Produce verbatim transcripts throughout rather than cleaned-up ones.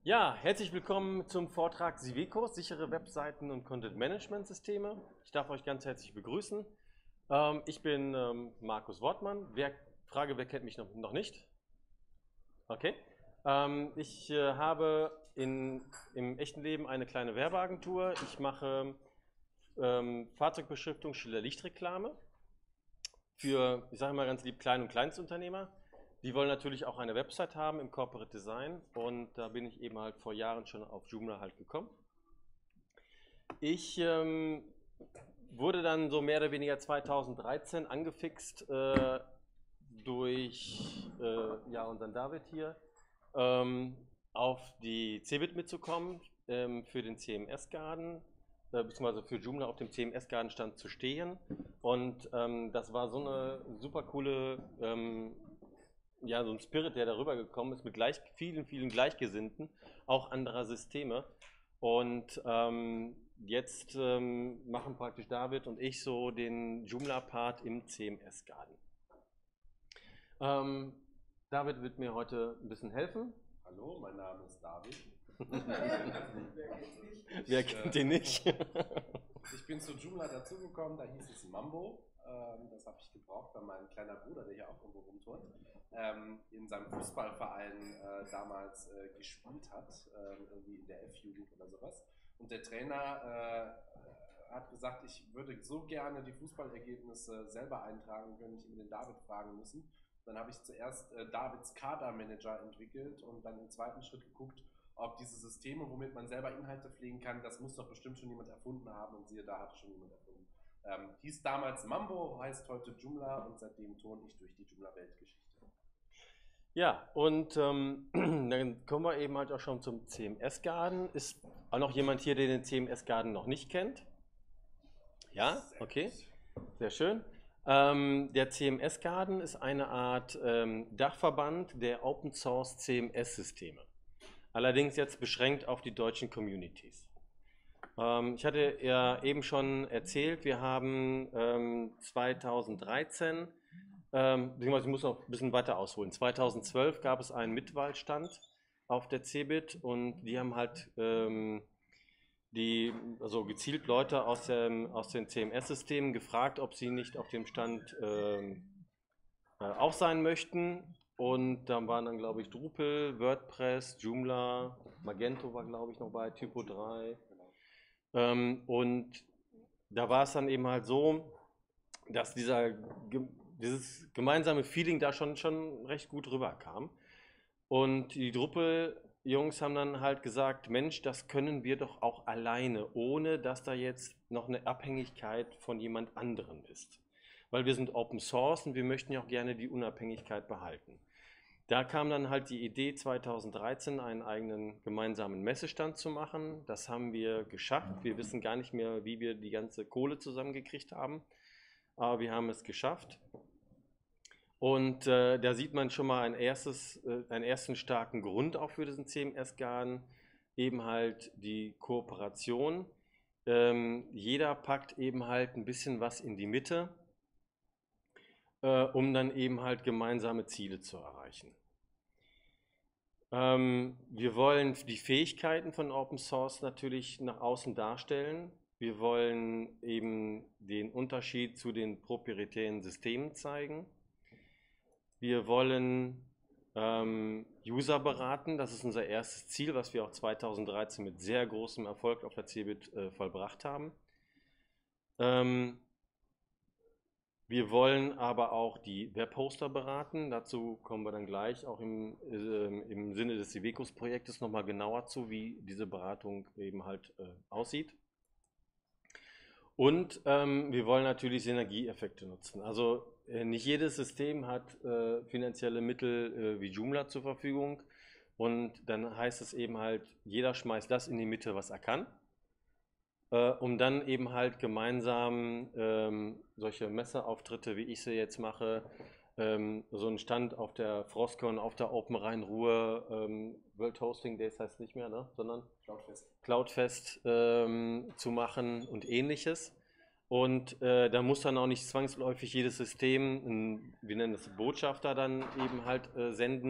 Ja, herzlich willkommen zum Vortrag Siveco, sichere Webseiten und Content-Management-Systeme. Ich darf euch ganz herzlich begrüßen. Ähm, ich bin ähm, Markus Wortmann. Wer, Frage, wer kennt mich noch, noch nicht? Okay. Ähm, ich äh, habe in, im echten Leben eine kleine Werbeagentur. Ich mache ähm, Fahrzeugbeschriftung, Schilder, Lichtreklame für, ich sage mal ganz lieb, Klein- und Kleinstunternehmer. Die wollen natürlich auch eine Website haben im Corporate Design und da bin ich eben halt vor Jahren schon auf Joomla halt gekommen. Ich ähm, wurde dann so mehr oder weniger zweitausenddreizehn angefixt äh, durch äh, ja, unseren David hier, ähm, auf die Cebit mitzukommen, ähm, für den C M S-Garden, äh, beziehungsweise für Joomla auf dem C M S-Garden-Stand zu stehen. Und ähm, das war so eine super coole ähm, ja, so ein Spirit, der darüber gekommen ist mit gleich, vielen, vielen Gleichgesinnten, auch anderer Systeme. Und ähm, jetzt ähm, machen praktisch David und ich so den Joomla-Part im C M S-Garden. Ähm, David wird mir heute ein bisschen helfen. Hallo, mein Name ist David. Wer kennt den nicht? Ich bin zu Joomla dazugekommen, da hieß es Mambo. Ähm, das habe ich gebraucht, weil mein kleiner Bruder, der hier auch irgendwo rumturnt, ähm, in seinem Fußballverein äh, damals äh, gespielt hat, äh, irgendwie in der F-Jugend oder sowas. Und der Trainer äh, hat gesagt, ich würde so gerne die Fußballergebnisse selber eintragen können, nicht immer den David fragen müssen. Dann habe ich zuerst äh, Davids Kader-Manager entwickelt und dann im zweiten Schritt geguckt, ob diese Systeme, womit man selber Inhalte pflegen kann, das muss doch bestimmt schon jemand erfunden haben und siehe, da hat schon jemand erfunden. Ähm, hieß damals Mambo, heißt heute Joomla und seitdem turne ich durch die Joomla-Weltgeschichte. Ja, und ähm, dann kommen wir eben halt auch schon zum C M S-Garden. Ist auch noch jemand hier, der den C M S-Garden noch nicht kennt? Ja, okay, sehr schön. Ähm, der C M S-Garden ist eine Art ähm, Dachverband der Open Source C M S-Systeme. Allerdings jetzt beschränkt auf die deutschen Communities. Ähm, ich hatte ja eben schon erzählt, wir haben ähm, zweitausenddreizehn, ähm, beziehungsweise ich muss noch ein bisschen weiter ausholen. zweitausendzwölf gab es einen Mitwahlstand auf der Cebit und die haben halt ähm, die, also gezielt Leute aus, dem, aus den C M S-Systemen gefragt, ob sie nicht auf dem Stand ähm, äh, auch sein möchten. Und da waren dann, glaube ich, Drupal, WordPress, Joomla, Magento war, glaube ich, noch bei, Typo drei. Ähm, und da war es dann eben halt so, dass dieser, dieses gemeinsame Feeling da schon, schon recht gut rüberkam. Und die Drupal-Jungs haben dann halt gesagt, Mensch, das können wir doch auch alleine, ohne dass da jetzt noch eine Abhängigkeit von jemand anderem ist. Weil wir sind Open Source und wir möchten ja auch gerne die Unabhängigkeit behalten. Da kam dann halt die Idee, zweitausenddreizehn einen eigenen gemeinsamen Messestand zu machen. Das haben wir geschafft. Wir wissen gar nicht mehr, wie wir die ganze Kohle zusammengekriegt haben, aber wir haben es geschafft. Und äh, da sieht man schon mal ein erstes, äh, einen ersten starken Grund auch für diesen C M S-Garden, eben halt die Kooperation. Ähm, jeder packt eben halt ein bisschen was in die Mitte, äh, um dann eben halt gemeinsame Ziele zu erreichen. Ähm, wir wollen die Fähigkeiten von Open Source natürlich nach außen darstellen. Wir wollen eben den Unterschied zu den proprietären Systemen zeigen. Wir wollen ähm, User beraten. Das ist unser erstes Ziel, was wir auch zweitausenddreizehn mit sehr großem Erfolg auf der Cebit äh, vollbracht haben. Ähm, Wir wollen aber auch die Webhoster beraten. Dazu kommen wir dann gleich auch im, äh, im Sinne des Sivecus-Projektes nochmal genauer zu, wie diese Beratung eben halt äh, aussieht. Und ähm, wir wollen natürlich Synergieeffekte nutzen. Also äh, nicht jedes System hat äh, finanzielle Mittel äh, wie Joomla zur Verfügung. Und dann heißt es eben halt, jeder schmeißt das in die Mitte, was er kann. Äh, um dann eben halt gemeinsam ähm, solche Messeauftritte, wie ich sie jetzt mache, ähm, so einen Stand auf der Frostcon, auf der Open Rhein-Ruhr, ähm, World Hosting Days heißt nicht mehr, ne? Sondern Cloudfest, Cloudfest ähm, zu machen und ähnliches. Und äh, da muss dann auch nicht zwangsläufig jedes System, ein, wir nennen es Botschafter, dann eben halt äh, senden,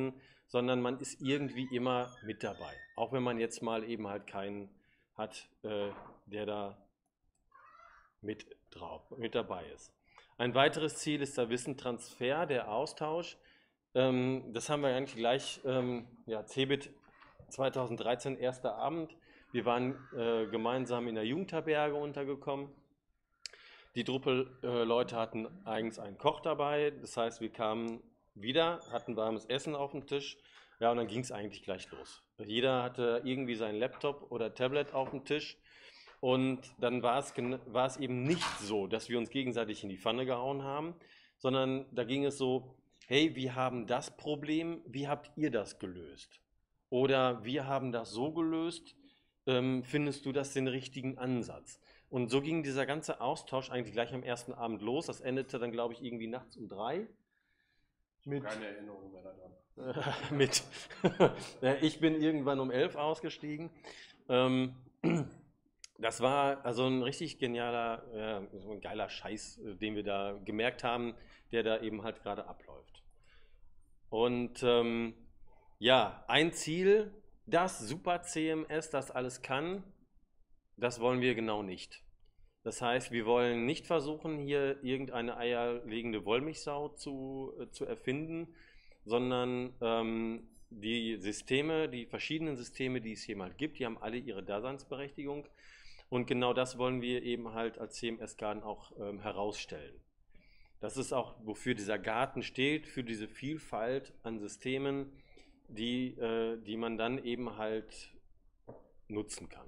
sondern man ist irgendwie immer mit dabei. Auch wenn man jetzt mal eben halt keinen hat, äh, der da mit, drauf, mit dabei ist. Ein weiteres Ziel ist der Wissentransfer, der Austausch. Ähm, das haben wir eigentlich gleich, ähm, ja, CeBIT zweitausenddreizehn, erster Abend. Wir waren äh, gemeinsam in der Jugendherberge untergekommen. Die Drupal-Leute hatten eigens einen Koch dabei, das heißt, wir kamen wieder, hatten warmes Essen auf dem Tisch, ja, und dann ging es eigentlich gleich los. Jeder hatte irgendwie seinen Laptop oder Tablet auf dem Tisch und dann war es, war es eben nicht so, dass wir uns gegenseitig in die Pfanne gehauen haben, sondern da ging es so, hey, wir haben das Problem, wie habt ihr das gelöst? Oder wir haben das so gelöst, ähm, findest du das den richtigen Ansatz? Und so ging dieser ganze Austausch eigentlich gleich am ersten Abend los. Das endete dann, glaube ich, irgendwie nachts um drei. Mit, keine Erinnerung mehr daran. Äh, mit ich bin irgendwann um elf ausgestiegen. Ähm, das war also ein richtig genialer, äh, so ein geiler Scheiß, den wir da gemerkt haben, der da eben halt gerade abläuft. Und ähm, ja, ein Ziel, das Super C M S, das alles kann, das wollen wir genau nicht. Das heißt, wir wollen nicht versuchen, hier irgendeine eierlegende Wollmilchsau zu, äh, zu erfinden, sondern ähm, die Systeme, die verschiedenen Systeme, die es hier mal gibt, die haben alle ihre Daseinsberechtigung. Und genau das wollen wir eben halt als C M S-Garten auch ähm, herausstellen. Das ist auch, wofür dieser Garten steht, für diese Vielfalt an Systemen, die, äh, die man dann eben halt nutzen kann.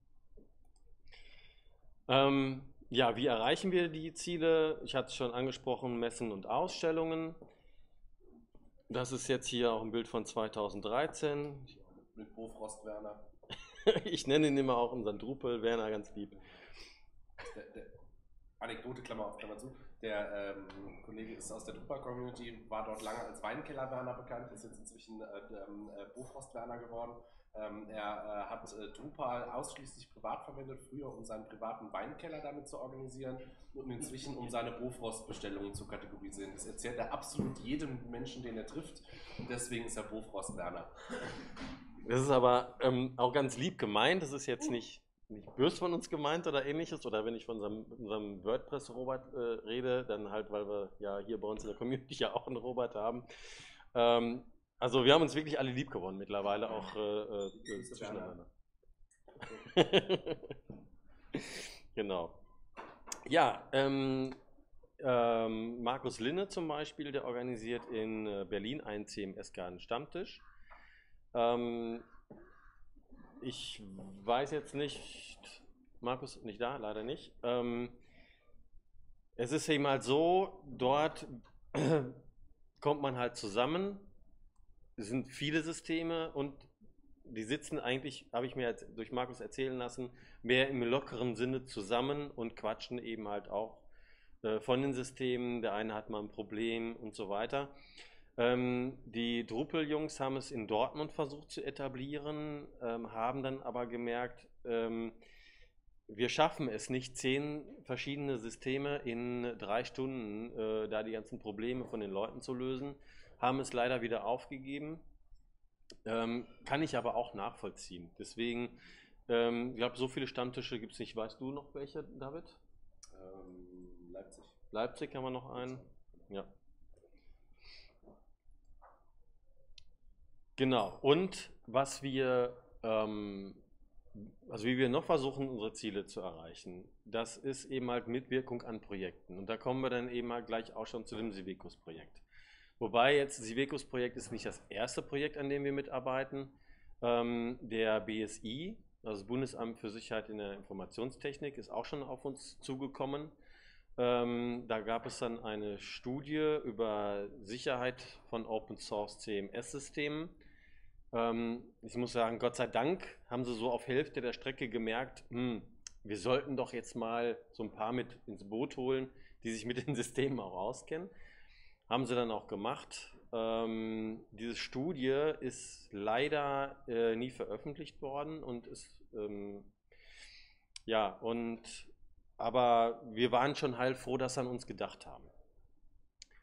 Ähm, ja, wie erreichen wir die Ziele? Ich hatte es schon angesprochen, Messen und Ausstellungen. Das ist jetzt hier auch ein Bild von zweitausenddreizehn. Mit Bofrost Werner. Ich nenne ihn immer auch unseren Drupal, Werner, ganz lieb. Der, der Anekdote, Klammer auf, Klammer zu. Der ähm, Kollege ist aus der Drupal-Community, war dort lange als Weinkeller Werner bekannt, ist jetzt inzwischen äh, äh, Bofrost Werner geworden. Ähm, er äh, hat äh, Drupal ausschließlich privat verwendet, früher um seinen privaten Weinkeller damit zu organisieren und inzwischen um seine Bofrost-Bestellungen zu kategorisieren. Das erzählt er absolut jedem Menschen, den er trifft, und deswegen ist er Bofrost Werner. Das ist aber ähm, auch ganz lieb gemeint, das ist jetzt nicht, nicht böse von uns gemeint oder ähnliches, oder wenn ich von unserem, unserem WordPress-Robot äh, rede, dann halt, weil wir ja hier bei uns in der Community ja auch einen Robot haben. Ähm, Also wir haben uns wirklich alle lieb gewonnen mittlerweile, auch äh, äh, zwischeneinander. Genau. Ja, ähm, ähm, Markus Linne zum Beispiel, der organisiert in Berlin einen C M S-Garten-Stammtisch. Ähm, ich weiß jetzt nicht, Markus nicht da, leider nicht. Ähm, es ist eben halt so, dort kommt man halt zusammen. Es sind viele Systeme und die sitzen eigentlich, habe ich mir durch Markus erzählen lassen, mehr im lockeren Sinne zusammen und quatschen eben halt auch äh, von den Systemen. Der eine hat mal ein Problem und so weiter. Ähm, die Drupal-Jungs haben es in Dortmund versucht zu etablieren, ähm, haben dann aber gemerkt, ähm, wir schaffen es nicht, zehn verschiedene Systeme in drei Stunden, äh, da die ganzen Probleme von den Leuten zu lösen. Haben es leider wieder aufgegeben, ähm, kann ich aber auch nachvollziehen. Deswegen, ähm, ich glaube, so viele Stammtische gibt es nicht. Weißt du noch welche, David? Ähm, Leipzig. Leipzig haben wir noch einen. Ja. Genau. Und was wir, ähm, also wie wir noch versuchen, unsere Ziele zu erreichen, das ist eben halt Mitwirkung an Projekten. Und da kommen wir dann eben halt gleich auch schon zu dem Civicus-Projekt. Wobei jetzt das Civicus-Projekt ist nicht das erste Projekt, an dem wir mitarbeiten. Ähm, der B S I, also das Bundesamt für Sicherheit in der Informationstechnik, ist auch schon auf uns zugekommen. Ähm, da gab es dann eine Studie über Sicherheit von Open Source C M S-Systemen. Ähm, ich muss sagen, Gott sei Dank haben sie so auf Hälfte der Strecke gemerkt, hm, wir sollten doch jetzt mal so ein paar mit ins Boot holen, die sich mit den Systemen auch auskennen. Haben sie dann auch gemacht. Ähm, diese Studie ist leider äh, nie veröffentlicht worden und ist, ähm, ja, und, aber wir waren schon heilfroh, dass sie an uns gedacht haben.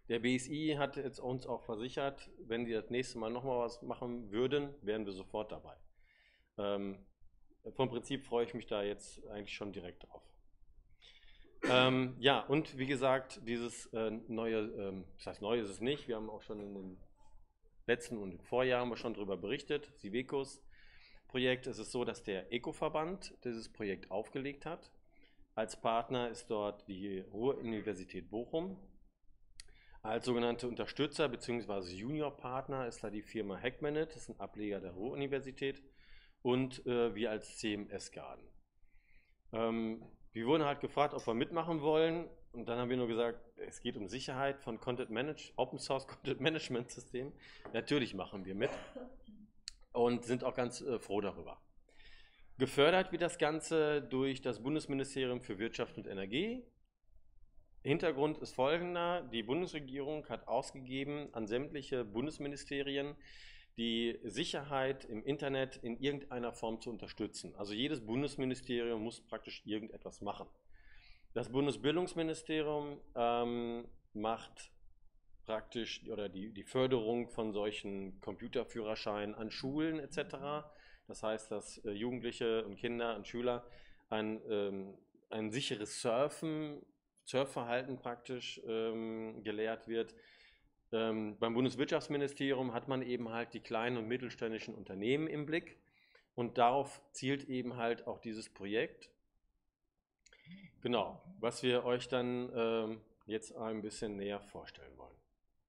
Der B S I hat jetzt uns auch versichert, wenn die das nächste Mal nochmal was machen würden, wären wir sofort dabei. Ähm, vom Prinzip freue ich mich da jetzt eigentlich schon direkt drauf. Ähm, ja, und wie gesagt, dieses äh, neue, ähm, das heißt neu ist es nicht, wir haben auch schon in den letzten und im Vorjahr haben wir schon darüber berichtet, Sivecos Projekt. Es ist so, dass der Eco-Verband dieses Projekt aufgelegt hat. Als Partner ist dort die Ruhr-Universität Bochum. Als sogenannte Unterstützer bzw. Juniorpartner ist da die Firma Hackmanet, das ist ein Ableger der Ruhr-Universität, und äh, wir als C M S-Garden. Ähm, wir wurden halt gefragt, ob wir mitmachen wollen, und dann haben wir nur gesagt, es geht um Sicherheit von Content Manage, Open Source Content Management System. Natürlich machen wir mit und sind auch ganz äh, froh darüber. Gefördert wird das Ganze durch das Bundesministerium für Wirtschaft und Energie. Hintergrund ist folgender: Die Bundesregierung hat ausgegeben an sämtliche Bundesministerien, die Sicherheit im Internet in irgendeiner Form zu unterstützen. Also jedes Bundesministerium muss praktisch irgendetwas machen. Das Bundesbildungsministerium ähm, macht praktisch oder die, die Förderung von solchen Computerführerscheinen an Schulen et cetera. Das heißt, dass äh, Jugendliche und Kinder und Schüler ein, ähm, ein sicheres Surfen, Surfverhalten praktisch ähm, gelehrt wird. Ähm, beim Bundeswirtschaftsministerium hat man eben halt die kleinen und mittelständischen Unternehmen im Blick, und darauf zielt eben halt auch dieses Projekt. Genau, was wir euch dann ähm, jetzt ein bisschen näher vorstellen wollen.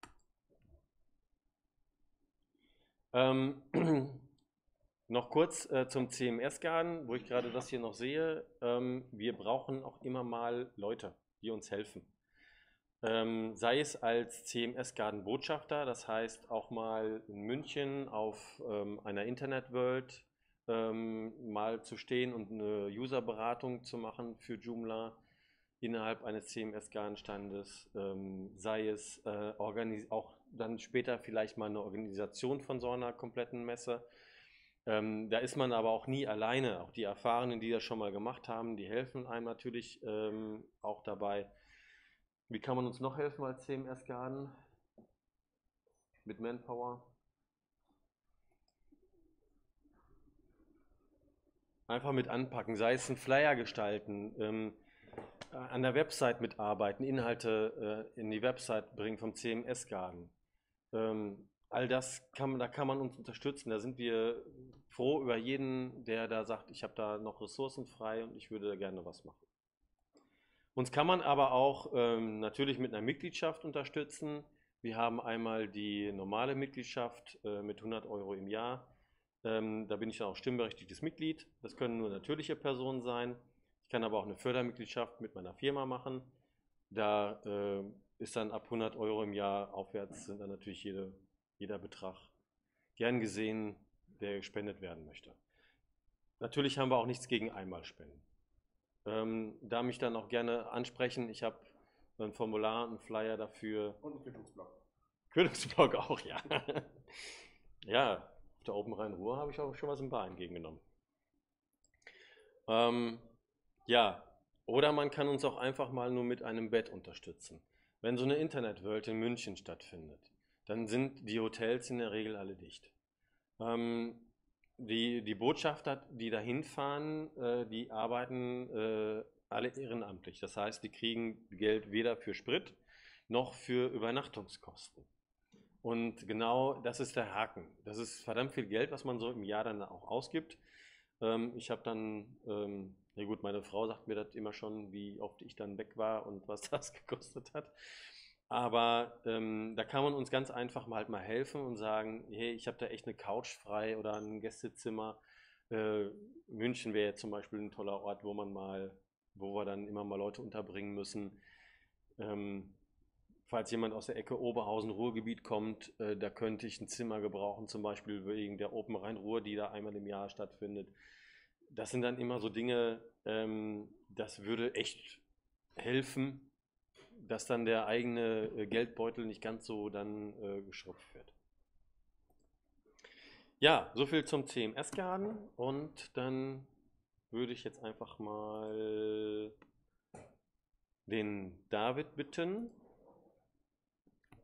Ähm, noch kurz äh, zum C M S-Garden, wo ich gerade das hier noch sehe. Ähm, wir brauchen auch immer mal Leute, die uns helfen. Ähm, sei es als C M S-Garden-Botschafter, das heißt auch mal in München auf ähm, einer Internet-World ähm, mal zu stehen und eine User-Beratung zu machen für Joomla innerhalb eines C M S-Garden-Standes, ähm, sei es äh, auch dann später vielleicht mal eine Organisation von so einer kompletten Messe. Ähm, da ist man aber auch nie alleine. Auch die Erfahrenen, die das schon mal gemacht haben, die helfen einem natürlich ähm, auch dabei. Wie kann man uns noch helfen als C M S-Garden? Mit Manpower? Einfach mit anpacken, sei es ein Flyer gestalten, ähm, an der Website mitarbeiten, Inhalte äh, in die Website bringen vom C M S-Garden. Ähm, all das kann man, da kann man uns unterstützen. Da sind wir froh über jeden, der da sagt, ich habe da noch Ressourcen frei und ich würde da gerne was machen. Uns kann man aber auch ähm, natürlich mit einer Mitgliedschaft unterstützen. Wir haben einmal die normale Mitgliedschaft äh, mit hundert Euro im Jahr. Ähm, da bin ich dann auch stimmberechtigtes Mitglied. Das können nur natürliche Personen sein. Ich kann aber auch eine Fördermitgliedschaft mit meiner Firma machen. Da äh, ist dann ab hundert Euro im Jahr aufwärts sind dann natürlich jede, jeder Betrag gern gesehen, der gespendet werden möchte. Natürlich haben wir auch nichts gegen Einmalspenden. Ähm, da mich dann auch gerne ansprechen. Ich habe ein Formular, einen Flyer dafür. Und einen Quittungsblock. Quittungsblock auch, ja. Ja, auf der Open Rhein-Ruhr habe ich auch schon was im Bar entgegengenommen. Ähm, ja, oder man kann uns auch einfach mal nur mit einem Bett unterstützen. Wenn so eine Internet-World in München stattfindet, dann sind die Hotels in der Regel alle dicht. Ähm, die, die Botschafter, die da hinfahren, äh, die arbeiten äh, alle ehrenamtlich. Das heißt, die kriegen Geld weder für Sprit noch für Übernachtungskosten. Und genau das ist der Haken. Das ist verdammt viel Geld, was man so im Jahr dann auch ausgibt. Ähm, ich habe dann, ähm, ja gut, meine Frau sagt mir das immer schon, wie oft ich dann weg war und was das gekostet hat. Aber ähm, da kann man uns ganz einfach mal halt mal helfen und sagen, hey, ich habe da echt eine Couch frei oder ein Gästezimmer. Äh, München wäre jetzt zum Beispiel ein toller Ort, wo man mal, wo wir dann immer mal Leute unterbringen müssen. Ähm, falls jemand aus der Ecke Oberhausen-Ruhrgebiet kommt, äh, da könnte ich ein Zimmer gebrauchen, zum Beispiel wegen der Open Rhein-Ruhr, die da einmal im Jahr stattfindet. Das sind dann immer so Dinge, ähm, das würde echt helfen, dass dann der eigene äh, Geldbeutel nicht ganz so dann äh, geschrubbt wird. Ja, soviel zum C M S-Garden, und dann würde ich jetzt einfach mal den David bitten,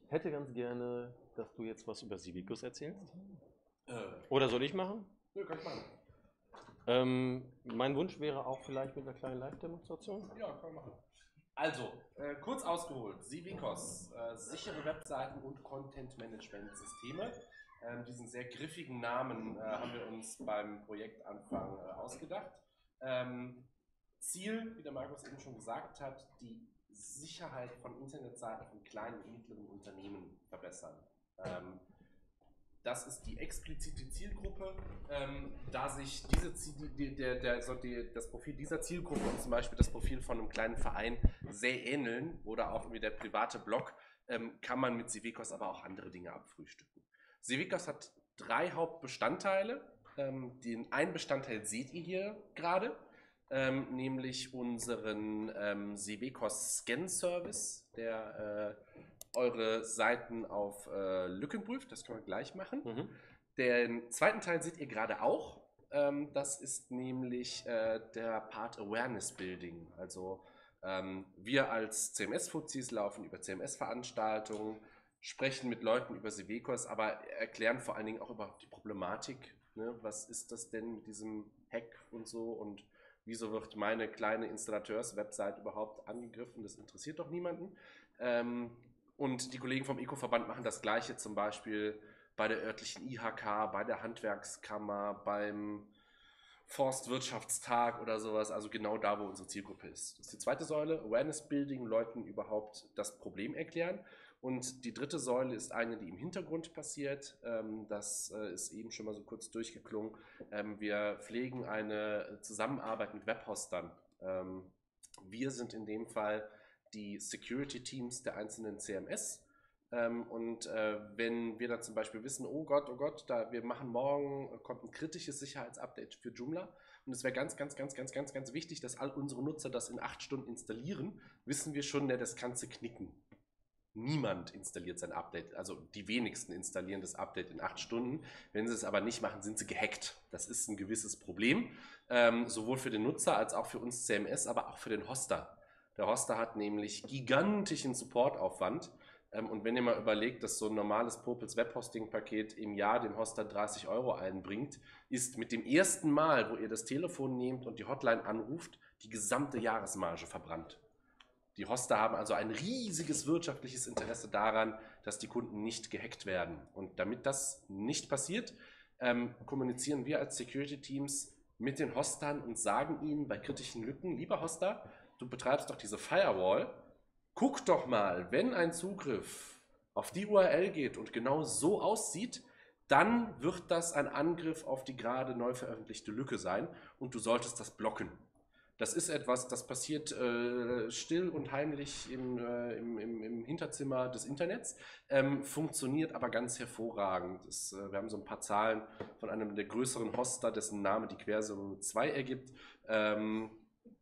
hätte ganz gerne, dass du jetzt was über Civicus erzählst. Äh, Oder soll ich machen? ja, kann ich machen. Ähm, mein Wunsch wäre auch vielleicht mit einer kleinen Live-Demonstration. Ja, kann ich machen. Also, äh, kurz ausgeholt, Civicus, äh, sichere Webseiten und Content-Management-Systeme. Ähm, diesen sehr griffigen Namen äh, haben wir uns beim Projektanfang äh, ausgedacht. Ähm, Ziel, wie der Markus eben schon gesagt hat, die Sicherheit von Internetseiten von kleinen und mittleren Unternehmen verbessern. Ähm, Das ist die explizite Zielgruppe, ähm, da sich diese, die, der, der, so die, das Profil dieser Zielgruppe und zum Beispiel das Profil von einem kleinen Verein sehr ähneln oder auch wie der private Blog, ähm, kann man mit Civicus aber auch andere Dinge abfrühstücken. Civicus hat drei Hauptbestandteile. Ähm, den einen Bestandteil seht ihr hier gerade, ähm, nämlich unseren ähm, Civicus Scan Service, der äh, eure Seiten auf äh, Lücken prüft. Das können wir gleich machen. Mhm. Den zweiten Teil seht ihr gerade auch. Ähm, das ist nämlich äh, der Part Awareness Building. Also ähm, wir als C M S-Fuzis laufen über C M S-Veranstaltungen, sprechen mit Leuten über Civicus, aber erklären vor allen Dingen auch über die Problematik. Ne? Was ist das denn mit diesem Hack und so und wieso wird meine kleine Installateurs-Website überhaupt angegriffen? Das interessiert doch niemanden. Ähm, und die Kollegen vom Eco-Verband machen das Gleiche zum Beispiel bei der örtlichen I H K, bei der Handwerkskammer, beim Forstwirtschaftstag oder sowas, also genau da, wo unsere Zielgruppe ist. Das ist die zweite Säule, Awareness Building, Leuten überhaupt das Problem erklären. Und die dritte Säule ist eine, die im Hintergrund passiert. Das ist eben schon mal so kurz durchgeklungen. Wir pflegen eine Zusammenarbeit mit Webhostern. Wir sind in dem Fall die Security-Teams der einzelnen C M S. Ähm, und äh, wenn wir dann zum Beispiel wissen, oh Gott, oh Gott, da, wir machen morgen, kommt ein kritisches Sicherheitsupdate für Joomla und es wäre ganz, ganz, ganz, ganz, ganz, ganz wichtig, dass all unsere Nutzer das in acht Stunden installieren, wissen wir schon, ne, das kannst du knicken. Niemand installiert sein Update, also die wenigsten installieren das Update in acht Stunden. Wenn sie es aber nicht machen, sind sie gehackt. Das ist ein gewisses Problem, ähm, sowohl für den Nutzer als auch für uns C M S, aber auch für den Hoster. Der Hoster hat nämlich gigantischen Supportaufwand. Und wenn ihr mal überlegt, dass so ein normales Popels Webhosting-Paket im Jahr dem Hoster dreißig Euro einbringt, ist mit dem ersten Mal, wo ihr das Telefon nehmt und die Hotline anruft, die gesamte Jahresmarge verbrannt. Die Hoster haben also ein riesiges wirtschaftliches Interesse daran, dass die Kunden nicht gehackt werden. Und damit das nicht passiert, ähm, kommunizieren wir als Security-Teams mit den Hostern und sagen ihnen bei kritischen Lücken, lieber Hoster, du betreibst doch diese Firewall, guck doch mal, wenn ein Zugriff auf die U R L geht und genau so aussieht, dann wird das ein Angriff auf die gerade neu veröffentlichte Lücke sein und du solltest das blocken. Das ist etwas, das passiert äh, still und heimlich im, äh, im, im, im Hinterzimmer des Internets, ähm, funktioniert aber ganz hervorragend. Das, äh, wir haben so ein paar Zahlen von einem der größeren Hoster, dessen Name die Quersumme zwei ergibt. Ähm,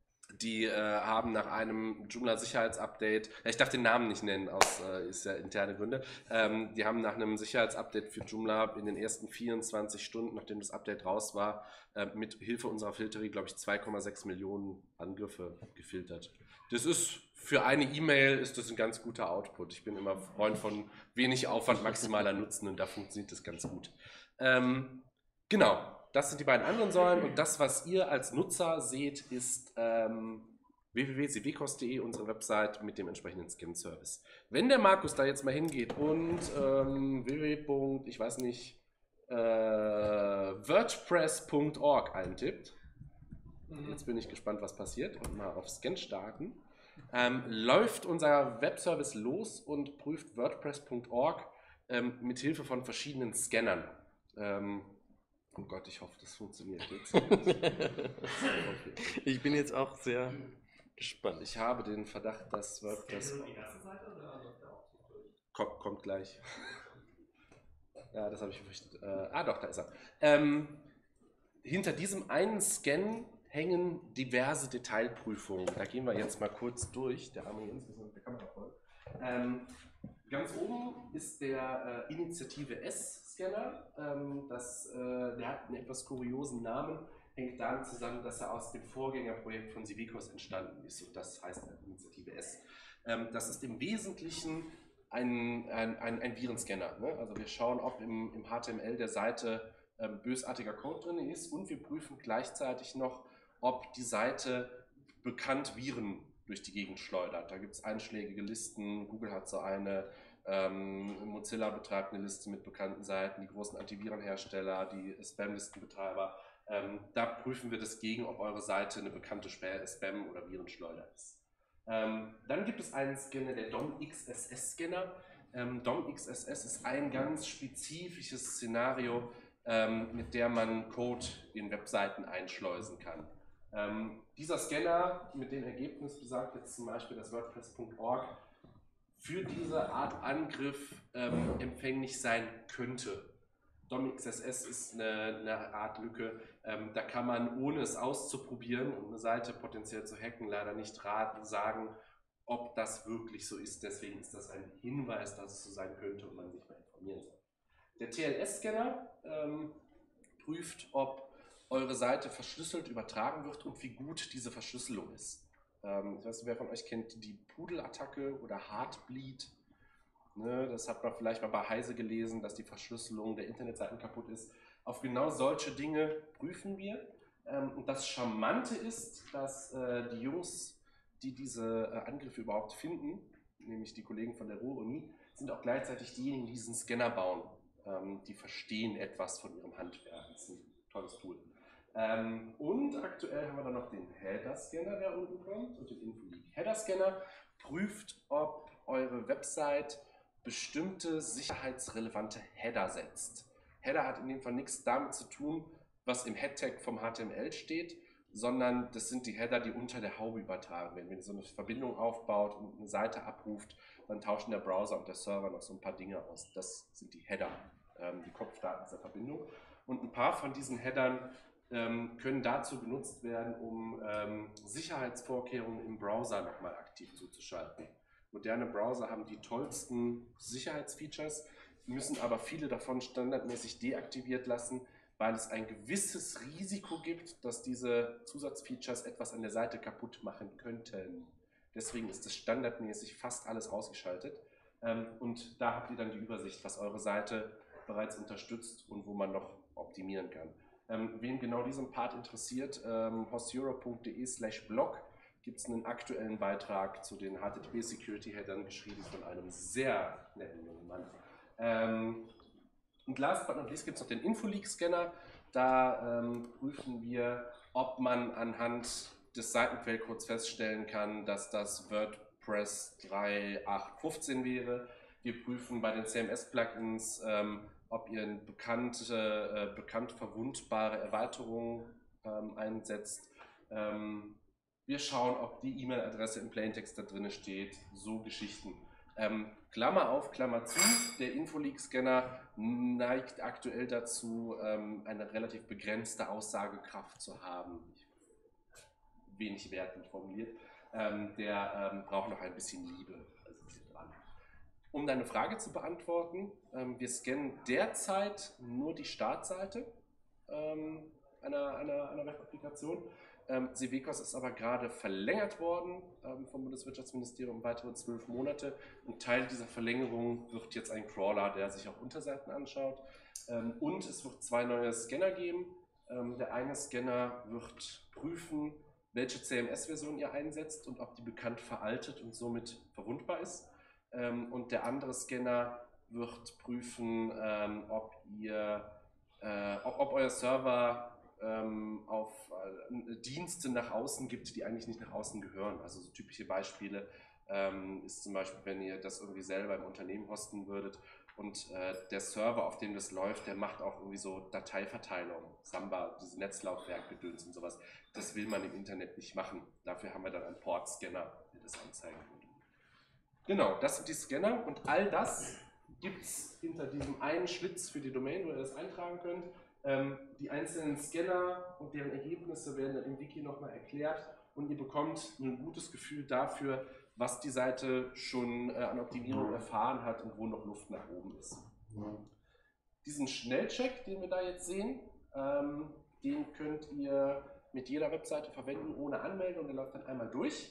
Die äh, haben nach einem Joomla-Sicherheitsupdate, ja, ich darf den Namen nicht nennen, aus äh, ist ja interne Gründe, ähm, die haben nach einem Sicherheitsupdate für Joomla in den ersten vierundzwanzig Stunden, nachdem das Update raus war, äh, mit Hilfe unserer Filterie, glaube ich, zwei Komma sechs Millionen Angriffe gefiltert. Das ist für eine E-Mail ist das ein ganz guter Output. Ich bin immer Freund von wenig Aufwand, maximaler Nutzen und da funktioniert das ganz gut. Ähm, genau. Das sind die beiden anderen Säulen und das, was ihr als Nutzer seht, ist ähm, w w w punkt civicus punkt de, unsere Website mit dem entsprechenden Scan-Service. Wenn der Markus da jetzt mal hingeht und ähm, w w w. ich weiß nicht, äh, wordpress punkt org eintippt, jetzt bin ich gespannt, was passiert, und mal auf Scan starten, ähm, läuft unser Webservice los und prüft wordpress punkt org ähm, mit Hilfe von verschiedenen Scannern. Ähm, Oh Gott, ich hoffe, das funktioniert jetzt. Ich bin jetzt auch sehr gespannt. Ich habe den Verdacht, dass WordPress... die erste Seite oder läuft der auch durch? Kommt, kommt gleich. Ja, das habe ich befürchtet. Äh, ah doch, da ist er. Ähm, hinter diesem einen Scan hängen diverse Detailprüfungen. Da gehen wir jetzt mal kurz durch. Der arme Jens ist mit der Kamera voll. Ähm, ganz oben ist der äh, Initiative S-Scanner. Ähm, das, äh, der hat einen etwas kuriosen Namen, hängt damit zusammen, dass er aus dem Vorgängerprojekt von Civicus entstanden ist. Und das heißt Initiative S. Ähm, das ist im Wesentlichen ein, ein, ein, ein Virenscanner. Ne? Also wir schauen, ob im, im H T M L der Seite ähm, bösartiger Code drin ist, und wir prüfen gleichzeitig noch, ob die Seite bekannt Viren durch die Gegend schleudert. Da gibt es einschlägige Listen, Google hat so eine, ähm, Mozilla betreibt eine Liste mit bekannten Seiten, die großen Antivirenhersteller, die Spam-Listenbetreiber. Ähm, da prüfen wir das gegen, ob eure Seite eine bekannte Spam- oder Virenschleuder ist. Ähm, dann gibt es einen Scanner, der D O M X S S-Scanner. Ähm, D O M X S S ist ein ganz spezifisches Szenario, ähm, mit der man Code in Webseiten einschleusen kann. Ähm, dieser Scanner mit dem Ergebnis besagt jetzt zum Beispiel, dass WordPress Punkt org für diese Art Angriff ähm, empfänglich sein könnte. D O M X S S ist eine, eine Art Lücke, ähm, da kann man, ohne es auszuprobieren und eine Seite potenziell zu hacken, leider nicht raten, sagen, ob das wirklich so ist. Deswegen ist das ein Hinweis, dass es so sein könnte und man sich mal informieren soll. Der T L S-Scanner ähm, prüft, ob eure Seite verschlüsselt übertragen wird und wie gut diese Verschlüsselung ist. Ähm, ich weiß nicht, wer von euch kennt die Pudel-Attacke oder Heartbleed. Ne, das hat man vielleicht mal bei Heise gelesen, dass die Verschlüsselung der Internetseiten kaputt ist. Auf genau solche Dinge prüfen wir. Ähm, und das Charmante ist, dass äh, die Jungs, die diese äh, Angriffe überhaupt finden, nämlich die Kollegen von der Ruhr-Uni, sind auch gleichzeitig diejenigen, die diesen Scanner bauen. Ähm, die verstehen etwas von ihrem Handwerk. Das ist ein tolles Tool. Ähm, und aktuell haben wir dann noch den Header-Scanner, der unten kommt, und den Infoleak. Header-Scanner prüft, ob eure Website bestimmte sicherheitsrelevante Header setzt. Header hat in dem Fall nichts damit zu tun, was im Head-Tag vom H T M L steht, sondern das sind die Header, die unter der Haube übertragen werden. Wenn ihr so eine Verbindung aufbaut und eine Seite abruft, dann tauschen der Browser und der Server noch so ein paar Dinge aus. Das sind die Header, ähm, die Kopfdaten dieser Verbindung. Und ein paar von diesen Headern ähm, können dazu genutzt werden, um ähm, Sicherheitsvorkehrungen im Browser nochmal aktiv zuzuschalten. Moderne Browser haben die tollsten Sicherheitsfeatures, müssen aber viele davon standardmäßig deaktiviert lassen, weil es ein gewisses Risiko gibt, dass diese Zusatzfeatures etwas an der Seite kaputt machen könnten. Deswegen ist es standardmäßig fast alles ausgeschaltet. Und da habt ihr dann die Übersicht, was eure Seite bereits unterstützt und wo man noch optimieren kann. Wem genau diesen Part interessiert, hosteurope punkt de slash blog gibt es einen aktuellen Beitrag zu den H T T P Security Headern, geschrieben von einem sehr netten jungen Mann. Ähm, und last but not least gibt es noch den Infoleak-Scanner. Da ähm, prüfen wir, ob man anhand des Seitenquellcodes feststellen kann, dass das WordPress drei Punkt acht Punkt fünfzehn wäre. Wir prüfen bei den C M S-Plugins, ähm, ob ihr eine bekannte, äh, bekannt verwundbare Erweiterung ähm, einsetzt. Ähm, Wir schauen, ob die E-Mail-Adresse im Plaintext da drin steht, so Geschichten. Ähm, Klammer auf, Klammer zu, der Infoleak-Scanner neigt aktuell dazu, ähm, eine relativ begrenzte Aussagekraft zu haben. Wenig wertend formuliert. Ähm, der ähm, braucht noch ein bisschen Liebe. Also dran. Um deine Frage zu beantworten, ähm, wir scannen derzeit nur die Startseite ähm, einer, einer, einer Web-Applikation. Ähm, Sewekos ist aber gerade verlängert worden ähm, vom Bundeswirtschaftsministerium um weitere zwölf Monate, und Teil dieser Verlängerung wird jetzt ein Crawler, der sich auch Unterseiten anschaut. Ähm, und es wird zwei neue Scanner geben. Ähm, der eine Scanner wird prüfen, welche C M S-Version ihr einsetzt und ob die bekannt veraltet und somit verwundbar ist. Ähm, und der andere Scanner wird prüfen, ähm, ob ihr, äh, ob, ob euer Server ähm, auf äh, Dienste nach außen gibt, die eigentlich nicht nach außen gehören. Also so typische Beispiele ähm, ist zum Beispiel, wenn ihr das irgendwie selber im Unternehmen hosten würdet und äh, der Server, auf dem das läuft, der macht auch irgendwie so Dateiverteilung, Samba, diese Netzlaufwerkgedöns und sowas. Das will man im Internet nicht machen. Dafür haben wir dann einen Port-Scanner, der das anzeigen würde. Genau, das sind die Scanner, und all das gibt es hinter diesem einen Schlitz für die Domain, wo ihr das eintragen könnt. Ähm, die einzelnen Scanner und deren Ergebnisse werden dann im Wiki nochmal erklärt, und ihr bekommt ein gutes Gefühl dafür, was die Seite schon äh, an Optimierung erfahren hat und wo noch Luft nach oben ist. Diesen Schnellcheck, den wir da jetzt sehen, ähm, den könnt ihr mit jeder Webseite verwenden ohne Anmeldung, der läuft dann einmal durch.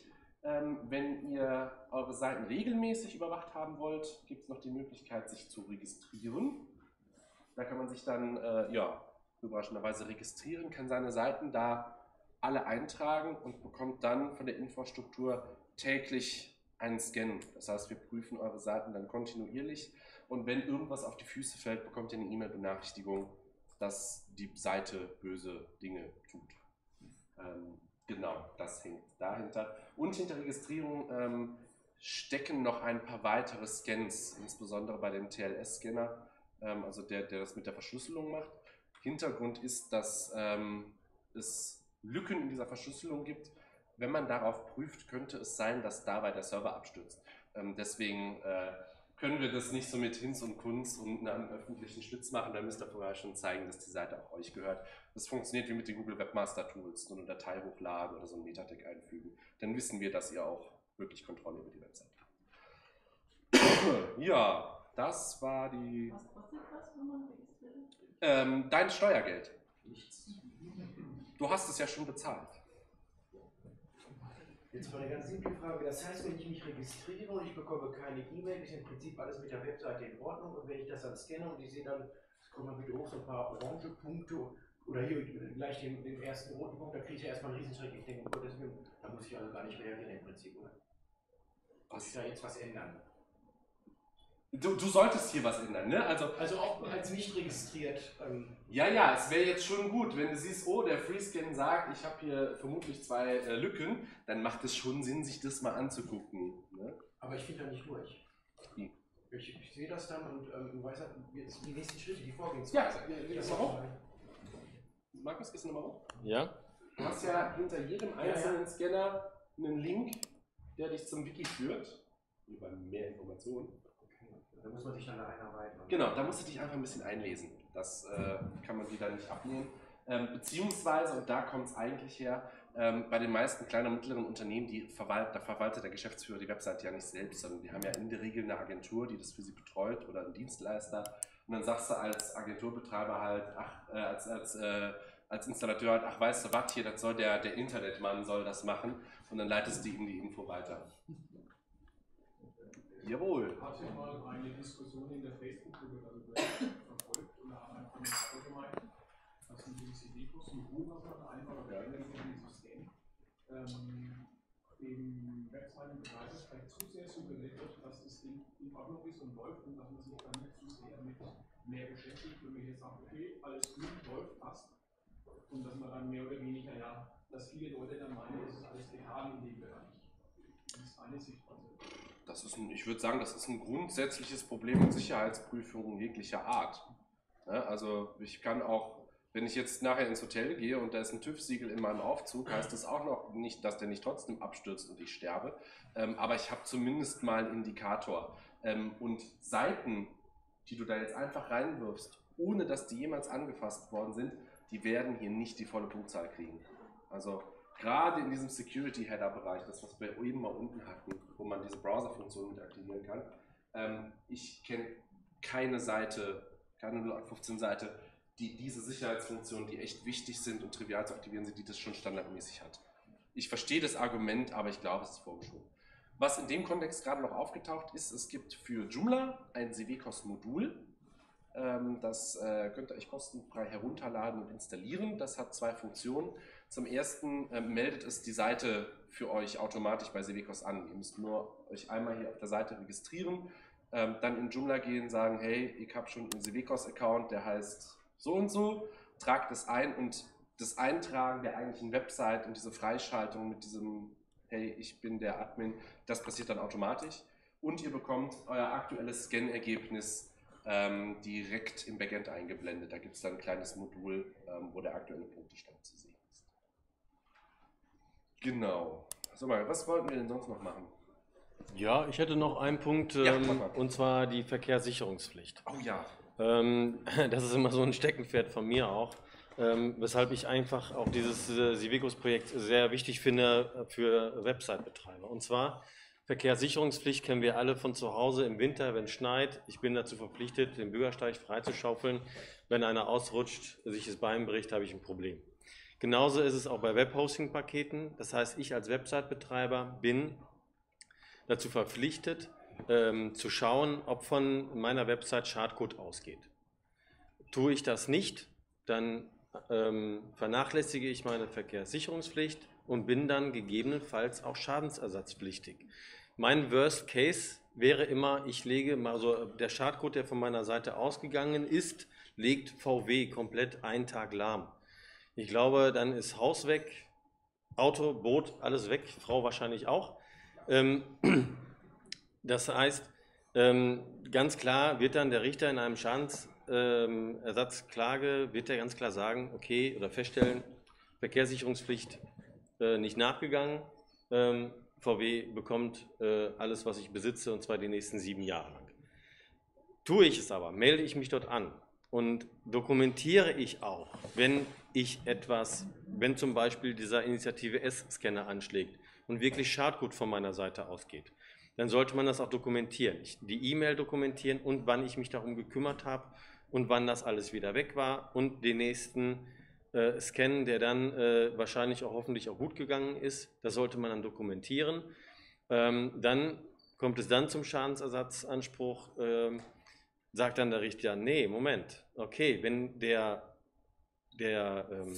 Ähm, wenn ihr eure Seiten regelmäßig überwacht haben wollt, gibt es noch die Möglichkeit, sich zu registrieren. Da kann man sich dann, äh, ja, überraschenderweise registrieren, kann seine Seiten da alle eintragen und bekommt dann von der Infrastruktur täglich einen Scan. Das heißt, wir prüfen eure Seiten dann kontinuierlich und wenn irgendwas auf die Füße fällt, bekommt ihr eine E-Mail-Benachrichtigung, dass die Seite böse Dinge tut. Ähm, genau, das hängt dahinter. Und hinter Registrierung ähm, stecken noch ein paar weitere Scans, insbesondere bei dem T L S-Scanner, ähm, also der, der das mit der Verschlüsselung macht. Hintergrund ist, dass ähm, es Lücken in dieser Verschlüsselung gibt. Wenn man darauf prüft, könnte es sein, dass dabei der Server abstürzt. Ähm, deswegen äh, können wir das nicht so mit Hinz und Kunz und einem öffentlichen Schlitz machen. Da müsst ihr vorher schon zeigen, dass die Seite auch euch gehört. Das funktioniert wie mit den Google Webmaster Tools, so eine Datei hochladen oder so ein Meta-Tag einfügen. Dann wissen wir, dass ihr auch wirklich Kontrolle über die Webseite habt. Ja, das war die... Was kostet das, wenn man registriert? Ähm, dein Steuergeld. Nichts. Du hast es ja schon bezahlt. Jetzt mal eine ganz simple Frage. Das heißt, wenn ich mich registriere und ich bekomme keine E-Mail, ist im Prinzip alles mit der Webseite in Ordnung. Und wenn ich das dann scanne und ich sehe dann, es kommen mal bitte hoch so ein paar orange Punkte oder hier gleich den, den ersten roten Punkt, da kriege ich ja erstmal einen Riesenschreck. Ich denke, um Gottes Willen, da muss ich also gar nicht reagieren im Prinzip, oder? Muss ich da jetzt was ändern? Du, du solltest hier was ändern, ne? Also, Also auch als nicht registriert. Ähm ja, ja, es wäre jetzt schon gut, wenn du siehst, oh, der FreeScan sagt, ich habe hier vermutlich zwei äh, Lücken, dann macht es schon Sinn, sich das mal anzugucken. Ne? Aber ich finde da nicht durch. Wie? Ich, ich sehe das dann und ähm, weiß halt, jetzt die nächsten Schritte, die Vorgehensweise. Ja, geh das mal hoch. Markus, gehst du nochmal hoch? Ja? Du hast ja hinter jedem einzelnen ja, ja. Scanner einen Link, der dich zum Wiki führt. Über mehr Informationen. Da muss man sich dann da einarbeiten. Genau, da musst du dich einfach ein bisschen einlesen. Das äh, kann man dir dann nicht abnehmen. Ähm, beziehungsweise, und da kommt es eigentlich her, ähm, bei den meisten kleinen und mittleren Unternehmen, die verwalt, da verwaltet der Geschäftsführer die Webseite ja nicht selbst, sondern die haben ja in der Regel eine Agentur, die das für sie betreut oder einen Dienstleister. Und dann sagst du als Agenturbetreiber halt, ach, äh, als, als, äh, als Installateur halt, ach, weißt du was, hier, das soll der, der Internetmann soll das machen. Und dann leitest du ihm die Info weiter. Jawohl. Hatte mal eine Diskussion in der Facebook-Gruppe darüber verfolgt und da haben ein Kommentator gemeint, dass ein C V-Modul, was man einfach verwendet für dieses Scan, ähm, dem Webseitenbetreiber vielleicht zu sehr suggeriert wird, dass das Ding in Ordnung ist und läuft und dass man sich dann nicht zu sehr mit mehr beschäftigt, wenn man jetzt sagt, okay, alles gut, läuft, passt. Und dass man dann mehr oder weniger, ja, dass viele Leute dann meinen, es ist alles getan in dem Bereich. Das ist eine Sichtweise. Das ist ein, ich würde sagen, das ist ein grundsätzliches Problem mit Sicherheitsprüfungen jeglicher Art. Ja, also ich kann auch, wenn ich jetzt nachher ins Hotel gehe und da ist ein TÜV-Siegel in meinem Aufzug, heißt das auch noch nicht, dass der nicht trotzdem abstürzt und ich sterbe. Ähm, aber ich habe zumindest mal einen Indikator. Ähm, und Seiten, die du da jetzt einfach reinwirfst, ohne dass die jemals angefasst worden sind, die werden hier nicht die volle Punktzahl kriegen. Also gerade in diesem Security-Header-Bereich, das was wir eben mal unten hatten, wo man diese Browser-Funktion mit aktivieren kann, ähm, ich kenne keine Seite, keine null acht fünfzehn Seite, die diese Sicherheitsfunktionen, die echt wichtig sind und trivial zu aktivieren sind, die das schon standardmäßig hat. Ich verstehe das Argument, aber ich glaube, es ist vorgeschoben. Was in dem Kontext gerade noch aufgetaucht ist, es gibt für Joomla ein Cevecos-Modul. Ähm, das äh, könnt ihr euch kostenfrei herunterladen und installieren. Das hat zwei Funktionen. Zum ersten äh, meldet es die Seite für euch automatisch bei Cevecos an. Ihr müsst nur euch einmal hier auf der Seite registrieren, ähm, dann in Joomla gehen, sagen, hey, ich habe schon einen Cevecos-Account, der heißt so und so, tragt es ein und das Eintragen der eigentlichen Website und diese Freischaltung mit diesem, hey, ich bin der Admin, das passiert dann automatisch und ihr bekommt euer aktuelles Scan-Ergebnis ähm, direkt im Backend eingeblendet. Da gibt es dann ein kleines Modul, ähm, wo der aktuelle Punktestand zu sehen ist. Genau. So, mal, was wollten wir denn sonst noch machen? Ja, ich hätte noch einen Punkt, ähm, Ja, und zwar die Verkehrssicherungspflicht. Oh ja. Ähm, das ist immer so ein Steckenpferd von mir auch, ähm, weshalb ich einfach auch dieses äh, Cevecos-Projekt sehr wichtig finde für Website-Betreiber. Und zwar Verkehrssicherungspflicht kennen wir alle von zu Hause im Winter, wenn es schneit. Ich bin dazu verpflichtet, den Bürgersteig freizuschaufeln. Wenn einer ausrutscht, sich das Bein bricht, habe ich ein Problem. Genauso ist es auch bei Webhosting-Paketen. Das heißt, ich als Website-Betreiber bin dazu verpflichtet, ähm, zu schauen, ob von meiner Website Schadcode ausgeht. Tue ich das nicht, dann ähm, vernachlässige ich meine Verkehrssicherungspflicht und bin dann gegebenenfalls auch schadensersatzpflichtig. Mein Worst Case wäre immer, ich lege, also der Schadcode, der von meiner Seite ausgegangen ist, legt V W komplett einen Tag lahm. Ich glaube, dann ist Haus weg, Auto, Boot, alles weg, Frau wahrscheinlich auch. Ähm, das heißt, ähm, ganz klar wird dann der Richter in einem Schadensersatzklage, wird er ganz klar sagen, okay, oder feststellen, Verkehrssicherungspflicht äh, nicht nachgegangen, ähm, V W bekommt äh, alles, was ich besitze, und zwar die nächsten sieben Jahre lang. Tue ich es aber, melde ich mich dort an und dokumentiere ich auch, wenn ich etwas, wenn zum Beispiel dieser Initiative S-Scanner anschlägt und wirklich Schadcode von meiner Seite ausgeht, dann sollte man das auch dokumentieren. Ich, die E-Mail dokumentieren und wann ich mich darum gekümmert habe und wann das alles wieder weg war und den nächsten äh, Scan, der dann äh, wahrscheinlich auch hoffentlich auch gut gegangen ist, das sollte man dann dokumentieren. Ähm, dann kommt es dann zum Schadensersatzanspruch, ähm, sagt dann der Richter, nee, Moment, okay, wenn der, der ähm,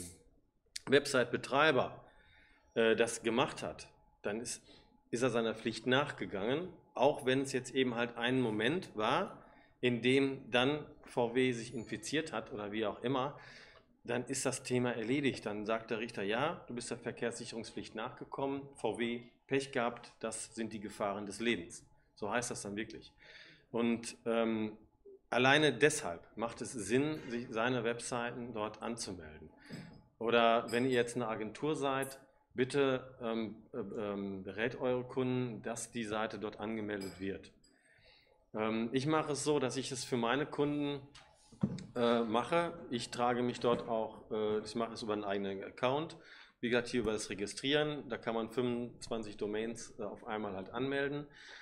Website-Betreiber äh, das gemacht hat, dann ist, ist er seiner Pflicht nachgegangen, auch wenn es jetzt eben halt einen Moment war, in dem dann V W sich infiziert hat oder wie auch immer, dann ist das Thema erledigt. Dann sagt der Richter, ja, du bist der Verkehrssicherungspflicht nachgekommen, V W, Pech gehabt, das sind die Gefahren des Lebens. So heißt das dann wirklich. Und ähm, alleine deshalb macht es Sinn, sich seine Webseiten dort anzumelden. Oder wenn ihr jetzt eine Agentur seid, bitte ähm, ähm, berät eure Kunden, dass die Seite dort angemeldet wird. Ähm, ich mache es so, dass ich es für meine Kunden äh, mache. Ich trage mich dort auch, äh, ich mache es über einen eigenen Account. Wie gesagt, hier über das Registrieren, da kann man fünfundzwanzig Domains äh, auf einmal halt anmelden.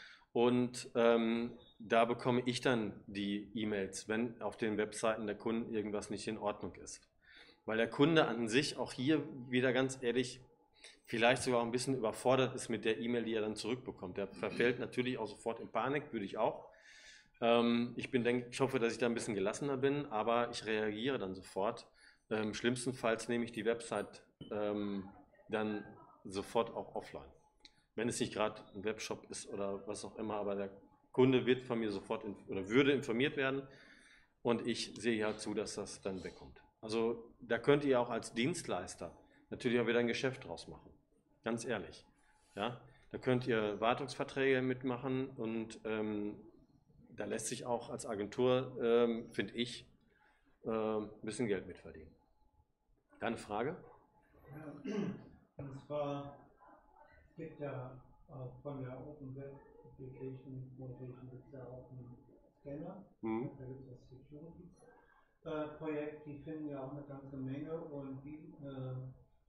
Und ähm, da bekomme ich dann die E-Mails, wenn auf den Webseiten der Kunden irgendwas nicht in Ordnung ist. Weil der Kunde an sich auch hier wieder ganz ehrlich vielleicht sogar auch ein bisschen überfordert ist mit der E-Mail, die er dann zurückbekommt. Der verfällt natürlich auch sofort in Panik, würde ich auch. Ähm, ich, bin, denk, ich hoffe, dass ich da ein bisschen gelassener bin, aber ich reagiere dann sofort. Ähm, schlimmstenfalls nehme ich die Website ähm, dann sofort auch offline. Wenn es nicht gerade ein Webshop ist oder was auch immer, aber der Kunde wird von mir sofort oder würde informiert werden und ich sehe ja zu, dass das dann wegkommt. Also da könnt ihr auch als Dienstleister natürlich auch wieder ein Geschäft draus machen, ganz ehrlich. Ja? Da könnt ihr Wartungsverträge mitmachen und ähm, da lässt sich auch als Agentur, ähm, finde ich, äh, ein bisschen Geld mitverdienen. Keine Frage? Ja, und zwar gibt ja auch von der Open Web Application Foundation gibt es ja auch einen Scanner, mhm. Da gibt es das Security äh, Projekt, die finden ja auch eine ganze Menge und die äh,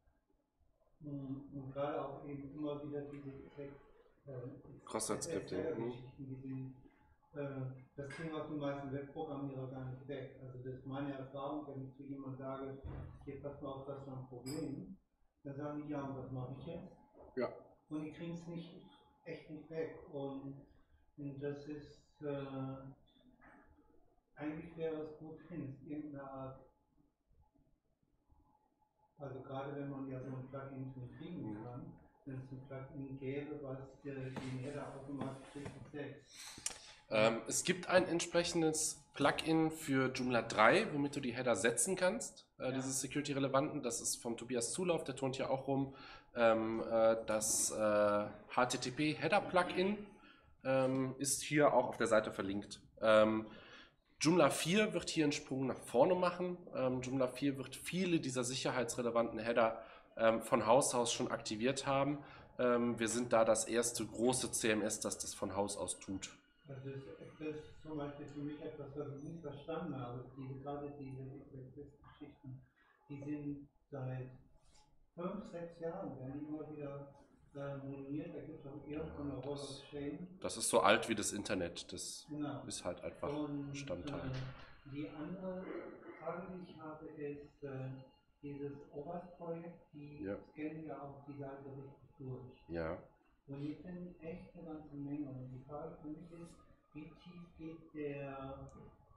und gerade auch eben immer wieder diese äh, Cross-Site-Scripting. Die sind, äh, das kriegen auch die meisten Webprogrammierer gar nicht weg. Also das ist meine Erfahrung, wenn ich zu jemandem sage, hier passt mal auf, das ist ein Problem, dann sagen die, ja, und was mache ich jetzt? Ja. Und die kriegen es nicht, echt nicht weg. Und, und das ist, äh, eigentlich wäre es gut, wenn es irgendeine Art, also gerade wenn man ja so ein Plugin schon kriegen kann, wenn es ein Plugin gäbe, was äh, den Header automatisch durchsetzt. Ähm, es gibt ein entsprechendes Plugin für Joomla drei, womit du die Header setzen kannst, äh, ja. Dieses Security-Relevanten. Das ist von Tobias Zulauf, der turnt hier auch rum. Ähm, äh, das äh, H T T P-Header-Plugin ähm, ist hier auch auf der Seite verlinkt. Ähm, Joomla vier wird hier einen Sprung nach vorne machen. Ähm, Joomla vier wird viele dieser sicherheitsrelevanten Header ähm, von Haus aus schon aktiviert haben. Ähm, wir sind da das erste große C M S, das das von Haus aus tut. Das ist, das ist zum Beispiel für mich etwas, was ich nicht verstanden habe. Diese, gerade diese Geschichten, die sind seit fünf, sechs Jahren, werden die immer wieder äh, moniert. Da gibt es auch irgendeine Rolle of Shame. Das ist so alt wie das Internet. Das genau. Ist halt einfach Und, Bestandteil. Äh, die andere Frage, die ich habe, ist, äh, dieses Oberst-Projekt, die Ja. scannen ja auch die Seite richtig durch. Ja. Und die finden echt eine ganze Menge. Und die Frage für mich ist, wie tief geht der,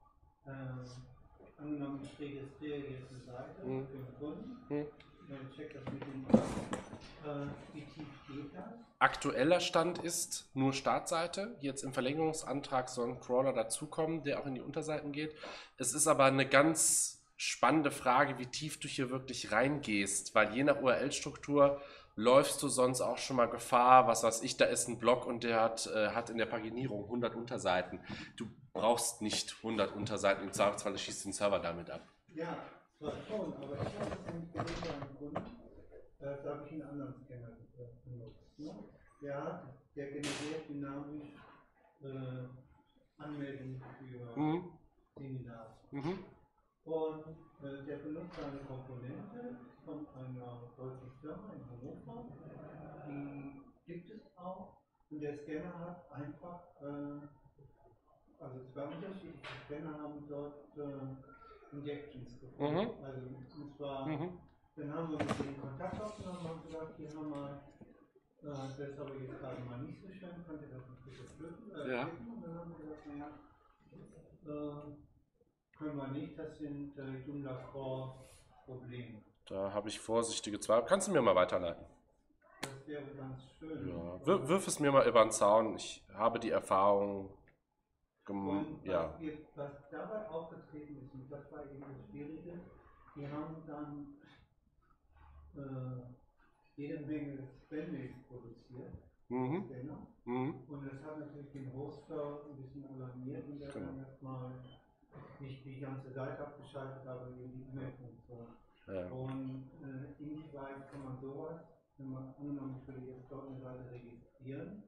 äh, angenommen ich registriere jetzt eine Seite Hm. für den Kunden, Hm. dann check das mit dem ab, äh, wie tief geht das? Aktueller Stand ist nur Startseite. Jetzt im Verlängerungsantrag soll ein Crawler dazukommen, der auch in die Unterseiten geht. Es ist aber eine ganz spannende Frage, wie tief du hier wirklich reingehst, weil je nach U R L-Struktur läufst du sonst auch schon mal Gefahr, was weiß ich, da ist ein Blog und der hat, äh, hat in der Paginierung hundert Unterseiten. Du brauchst nicht hundert Unterseiten, im Zweifelsfall schießt den Server damit ab. Ja, zwar schon, aber ich habe das nämlich gesehen bei einem Kunden, äh, da habe ich einen anderen Scanner benutzt. Ne? Der, hat, der generiert dynamisch äh, Anmeldungen für Mhm. Seminare. Mhm. Und äh, der benutzt eine Komponente von einer deutschen Firma in Hannover, die gibt es auch. Und der Scanner hat einfach, äh, also zwei unterschiedliche Scanner haben dort äh, Injections gefunden. Mhm. Also und zwar, Mhm. dann haben wir mit denen Kontakt aufgenommen und haben gesagt, hier haben wir, äh, das ist aber jetzt gerade mal nicht so schön, könnt ihr das nicht bitte flücken? Äh, Ja. klicken? Und dann haben wir gesagt, naja, äh, können wir nicht, das sind äh, Joomla Core Probleme. Da habe ich vorsichtige Zweifel. Kannst du mir mal weiterleiten? Das wäre ganz schön. Ja. Wir, wirf es mir mal über den Zaun. Ich habe die Erfahrung. Gem Und ja. was, wir, was dabei aufgetreten ist, und das war eben das Schwierige, die haben dann äh, jede Menge Spam-Mails produziert. Mhm. Scanner. Mhm. Und das hat natürlich den Hoster ein bisschen alarmiert und der Genau. dann erstmal nicht die ganze Seite abgeschaltet, aber eben die E-Mail-Funktion. Ja. Und äh, inwieweit kann man sowas, wenn man angenommen, ich würde jetzt dort eine Seite registrieren,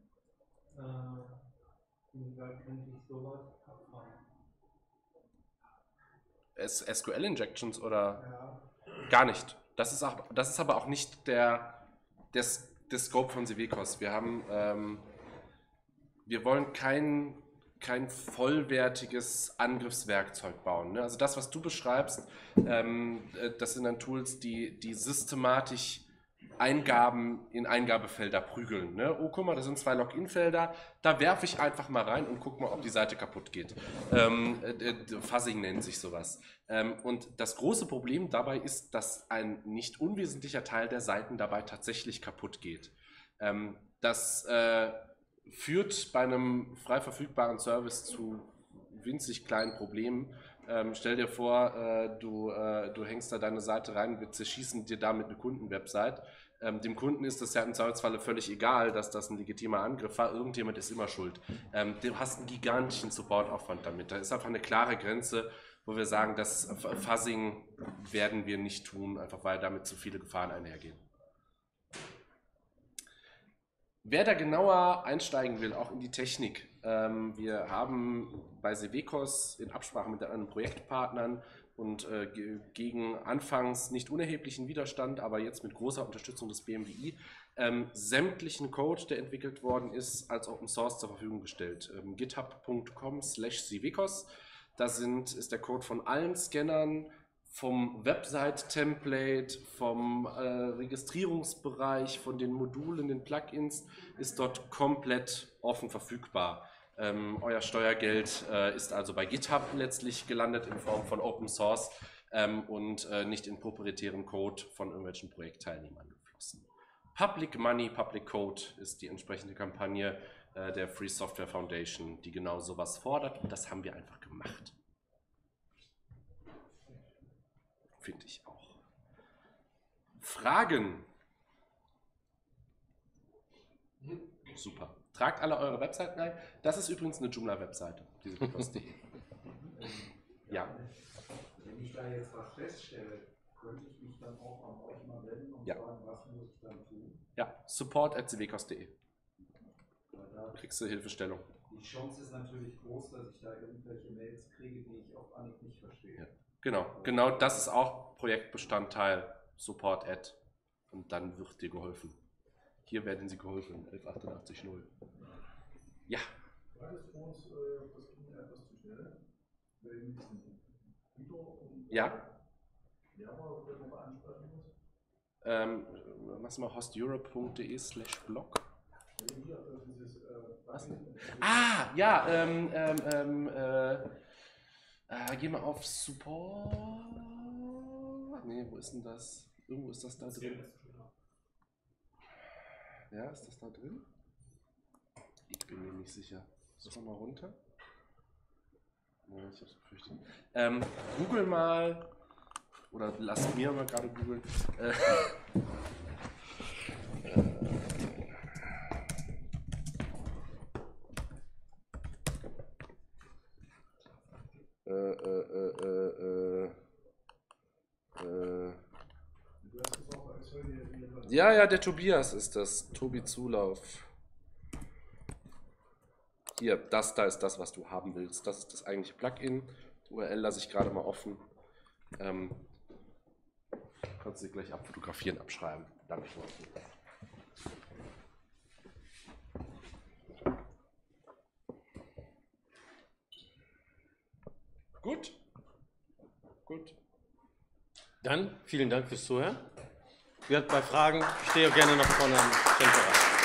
äh, inwieweit könnte ich sowas abfangen? S Q L-Injections oder Ja, gar nicht. Das ist, auch, das ist aber auch nicht der, der, der Scope von Cevecos. Wir haben, ähm, wir wollen kein, kein vollwertiges Angriffswerkzeug bauen. Ne? Also das, was du beschreibst, ähm, das sind dann Tools, die, die systematisch Eingaben in Eingabefelder prügeln. Ne? Oh, guck mal, da sind zwei Login-Felder, da werfe ich einfach mal rein und guck mal, ob die Seite kaputt geht. Ähm, äh, Fuzzing nennt sich sowas. Ähm, und das große Problem dabei ist, dass ein nicht unwesentlicher Teil der Seiten dabei tatsächlich kaputt geht. Ähm, das äh, führt bei einem frei verfügbaren Service zu winzig kleinen Problemen. Ähm, stell dir vor, äh, du, äh, du hängst da deine Seite rein, wir zerschießen dir damit eine Kundenwebsite. Ähm, dem Kunden ist das ja im Zweifelsfalle völlig egal, dass das ein legitimer Angriff war. Irgendjemand ist immer schuld. Ähm, du hast einen gigantischen Supportaufwand damit. Da ist einfach eine klare Grenze, wo wir sagen, das Fuzzing werden wir nicht tun, einfach weil damit zu viele Gefahren einhergehen. Wer da genauer einsteigen will, auch in die Technik, ähm, wir haben bei Cevecos in Absprache mit anderen Projektpartnern und äh, gegen anfangs nicht unerheblichen Widerstand, aber jetzt mit großer Unterstützung des B M W I, ähm, sämtlichen Code, der entwickelt worden ist, als Open Source zur Verfügung gestellt. Ähm, github punkt com slash Cevecos, da sind, ist der Code von allen Scannern, vom Website-Template, vom äh, Registrierungsbereich, von den Modulen, den Plugins, ist dort komplett offen verfügbar. Ähm, euer Steuergeld äh, ist also bei GitHub letztlich gelandet in Form von Open Source ähm, und äh, nicht in proprietären Code von irgendwelchen Projektteilnehmern geflossen. Public Money, Public Code ist die entsprechende Kampagne äh, der Free Software Foundation, die genau sowas fordert, und das haben wir einfach gemacht. Finde ich auch. Fragen? Super. Tragt alle eure Webseiten ein. Das ist übrigens eine Joomla-Webseite. Ja. Wenn ich da jetzt was feststelle, könnte ich mich dann auch an euch mal wenden und Ja. sagen, was muss ich dann tun? Ja, support at cevecos punkt de. Kriegst du Hilfestellung. Die Chance ist natürlich groß, dass ich da irgendwelche Mails kriege, die ich auf Anhieb nicht verstehe. Ja. Genau, genau das ist auch Projektbestandteil, Support Ad, und dann wird dir geholfen. Hier werden sie geholfen, elf achtundachtzig null. Ja. Sagtest du uns, äh, das ging etwas zu schnell? Wegen diesem Video und Ja. Ähm, mach's mal hosteurope.de slash blog. Was denn? Ah, ja, ähm, ähm, ähm, äh, äh, geh mal auf Support. Nee, wo ist denn das? Irgendwo ist das da drin. Ja, ist das da drin? Ich bin mir nicht sicher. Scroll mal runter. Ja, ich hab's befürchtet. Ähm, Google mal, oder lass mir mal gerade googeln. Äh, äh, äh, äh, äh, äh, ja, ja, der Tobias ist das. Tobi Zulauf. Hier, das da ist das, was du haben willst. Das ist das eigentliche Plugin. Die U R L lasse ich gerade mal offen. Ähm, kannst du dir gleich abfotografieren, abschreiben. Danke. Gut. Gut. Dann vielen Dank fürs Zuhören. Bei Fragen stehe ich gerne noch vorne am Stand bereit.